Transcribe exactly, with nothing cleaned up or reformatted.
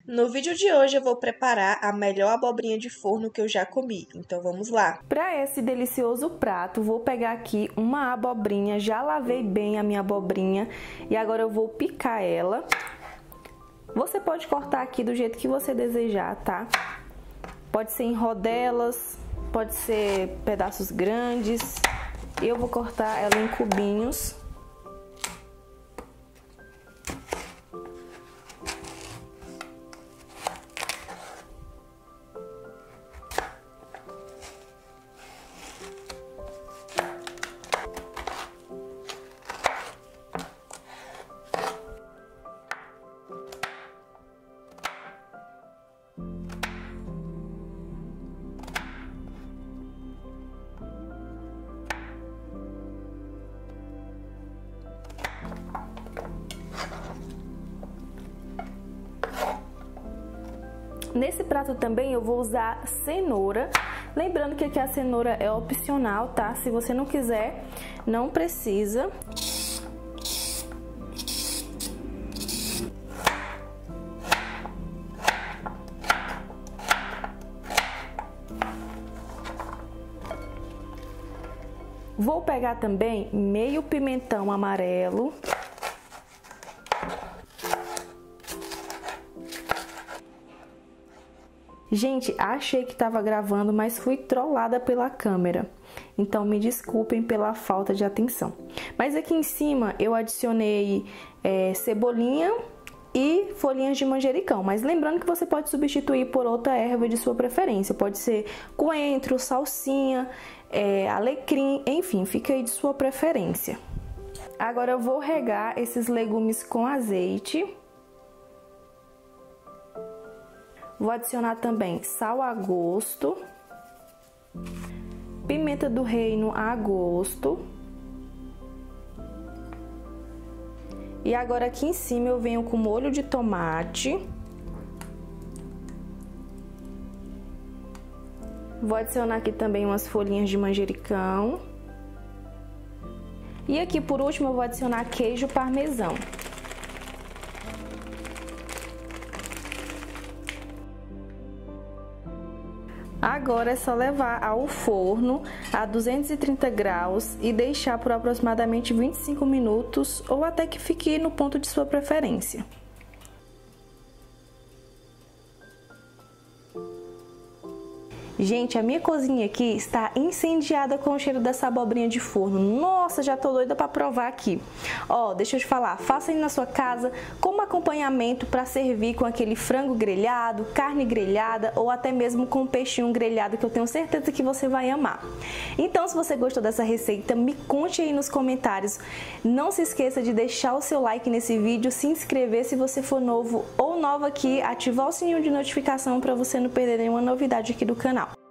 No vídeo de hoje eu vou preparar a melhor abobrinha de forno que eu já comi, então vamos lá. Para esse delicioso prato, vou pegar aqui uma abobrinha, já lavei bem a minha abobrinha e agora eu vou picar ela. Você pode cortar aqui do jeito que você desejar, tá? Pode ser em rodelas, pode ser pedaços grandes. Eu vou cortar ela em cubinhos. Nesse prato também eu vou usar cenoura, lembrando que aqui a cenoura é opcional, tá? Se você não quiser, não precisa. Vou pegar também meio pimentão amarelo. Gente, achei que estava gravando, mas fui trollada pela câmera. Então, me desculpem pela falta de atenção. Mas aqui em cima eu adicionei é, cebolinha e folhinhas de manjericão. Mas lembrando que você pode substituir por outra erva de sua preferência. Pode ser coentro, salsinha, é, alecrim, enfim, fica aí de sua preferência. Agora eu vou regar esses legumes com azeite. Vou adicionar também sal a gosto, pimenta do reino a gosto. E agora aqui em cima eu venho com molho de tomate. Vou adicionar aqui também umas folhinhas de manjericão. E aqui por último eu vou adicionar queijo parmesão. Agora é só levar ao forno a duzentos e trinta graus e deixar por aproximadamente vinte e cinco minutos ou até que fique no ponto de sua preferência. Gente, a minha cozinha aqui está incendiada com o cheiro dessa abobrinha de forno. Nossa, já tô doida para provar aqui. Ó, deixa eu te falar, faça aí na sua casa como acompanhamento para servir com aquele frango grelhado, carne grelhada ou até mesmo com peixinho grelhado, que eu tenho certeza que você vai amar. Então, se você gostou dessa receita, me conte aí nos comentários. Não se esqueça de deixar o seu like nesse vídeo, se inscrever se você for novo ou nova aqui, ativar o sininho de notificação para você não perder nenhuma novidade aqui do canal.